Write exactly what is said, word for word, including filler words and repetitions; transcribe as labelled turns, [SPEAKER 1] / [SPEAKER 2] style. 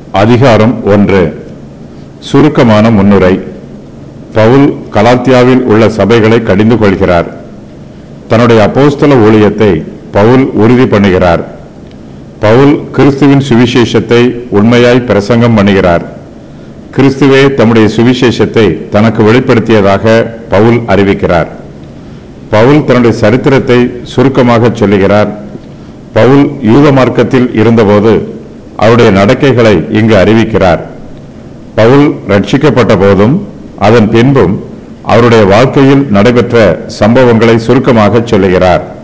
[SPEAKER 1] அதிகாரம் ஒன்று. சுருக்கமான முன்னுரை. பவுல் கலாத்தியாவில் உள்ள சபைகளை கடிந்து கொள்கிறார். தன்னுடைய அப்போஸ்தல ஊழியத்தை பவுல் உறுதி பண்ணுகிறார். பவுல் கிறிஸ்துவின் சுவிசேஷத்தை உண்மையாய் பிரசங்கம் பண்ணுகிறார். கிறிஸ்துவே தம்முடைய சுவிசேஷத்தை தனக்கு வெளிப்படுத்தியதாக பவுல் அறிவிக்கிறார். பவுல் தன்னுடைய சரித்திரத்தை சுருக்கமாக சொல்லுகிறார். பவுல் யூத மார்க்கத்தில் இருந்தபோது அவருடைய நடக்கைகளை இங்கு அறிவிக்கிறார். பவுல் ரட்சிக்கப்பட்ட போதும் அதன் பின்பும் அவருடைய வாழ்க்கையில் நடைபெற்ற சம்பவங்களை சுருக்கமாக சொல்லுகிறார்.